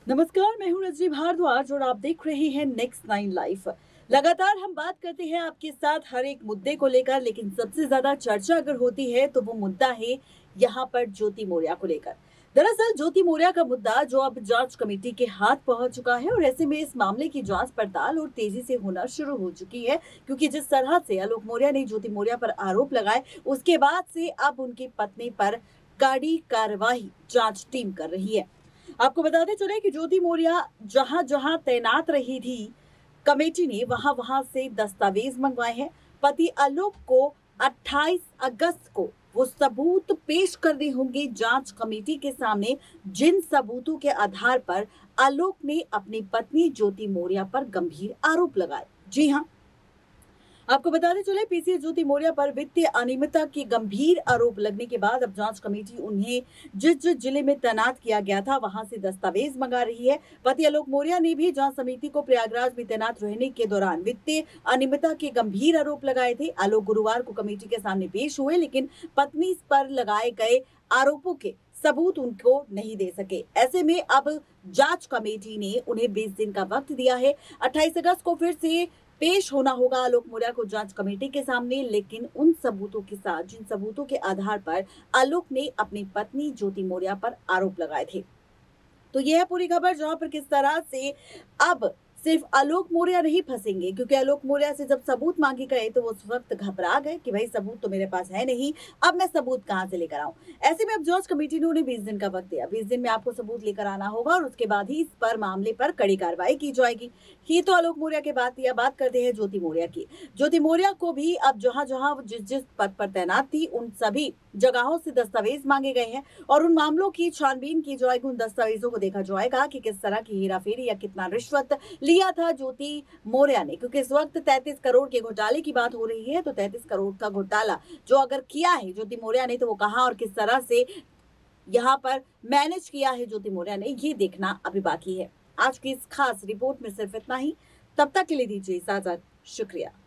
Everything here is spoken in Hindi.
नमस्कार, मैं हूँ रजनी भारद्वाज और आप देख रहे हैं नेक्स्ट नाइन लाइफ। लगातार हम बात करते हैं आपके साथ हर एक मुद्दे को लेकर, लेकिन सबसे ज्यादा चर्चा अगर होती है तो वो मुद्दा है यहाँ पर ज्योति मौर्य को लेकर। दरअसल ज्योति मौर्य का मुद्दा जो अब जांच कमेटी के हाथ पहुंच चुका है और ऐसे में इस मामले की जांच पड़ताल और तेजी से होना शुरू हो चुकी है, क्योंकि जिस तरह से आलोक मौर्य ने ज्योति मौर्य पर आरोप लगाए, उसके बाद से अब उनकी पत्नी पर कड़ी कार्रवाई जांच टीम कर रही है। आपको बताते चले कि ज्योति मौर्य जहां जहां तैनात रही थी, कमेटी ने वहां वहां से दस्तावेज मंगवाए हैं। पति आलोक को 28 अगस्त को वो सबूत पेश करने होंगे जांच कमेटी के सामने, जिन सबूतों के आधार पर आलोक ने अपनी पत्नी ज्योति मौर्य पर गंभीर आरोप लगाए। जी हाँ, आपको बताते चले पीसीएस ज्योति मौर्य पर वित्तीय अनियमितता के गंभीर आरोप लगने के बाद अब जांच कमेटी उन्हें जिस जिस जिले में तैनात किया गया था वहां से दस्तावेज मंगा रही है। पति आलोक मौर्य ने भी जांच समिति को प्रयागराज में तैनात रहने के दौरान वित्तीय अनियमितता के गंभीर आरोप लगाए थे। आलोक गुरुवार को कमेटी के सामने पेश हुए, लेकिन पत्नी पर लगाए गए आरोपों के सबूत उनको नहीं दे सके। ऐसे में अब जांच कमेटी ने उन्हें 20 दिन का वक्त दिया है। 28 अगस्त को फिर से पेश होना होगा आलोक मौर्य को जांच कमेटी के सामने, लेकिन उन सबूतों के साथ जिन सबूतों के आधार पर आलोक ने अपनी पत्नी ज्योति मौर्य पर आरोप लगाए थे। तो यह है पूरी खबर, जहां पर किस तरह से अब सिर्फ आलोक मौर्य नहीं फंसेंगे, क्योंकि आलोक मौर्य से जब सबूत मांगे गए तो वो उस वक्त घबरा गए कि भाई सबूत तो मेरे पास है नहीं, अब मैं सबूत कहां से लेकर आऊं। ऐसे में अब जांच कमेटी ने उन्हें 20 दिन का वक्त दिया। 20 दिन में आपको सबूत लेकर आना होगा और उसके बाद ही इस पर मामले पर कड़ी कार्रवाई की जाएगी। ये तो आलोक मौर्य की बात, या बात करते हैं ज्योति मौर्य की। ज्योति मौर्य को भी अब जहां जहां जिस जिस पद पर तैनात थी उन सभी जगहों से दस्तावेज मांगे गए हैं और उन मामलों की छानबीन की जाएगी। उन दस्तावेजों को देखा जाएगा कि किस तरह की हेराफेरी या कितना रिश्वत लिया था ज्योति मौर्य ने, क्योंकि इस वक्त 33 करोड़ के घोटाले की बात हो रही है। तो 33 करोड़ का घोटाला जो अगर किया है ज्योति मौर्य ने, तो वो कहां और किस तरह से यहाँ पर मैनेज किया है ज्योति मौर्य ने, ये देखना अभी बाकी है। आज की इस खास रिपोर्ट में सिर्फ इतना ही। तब तक के लिए दीजिए इजाजत। शुक्रिया।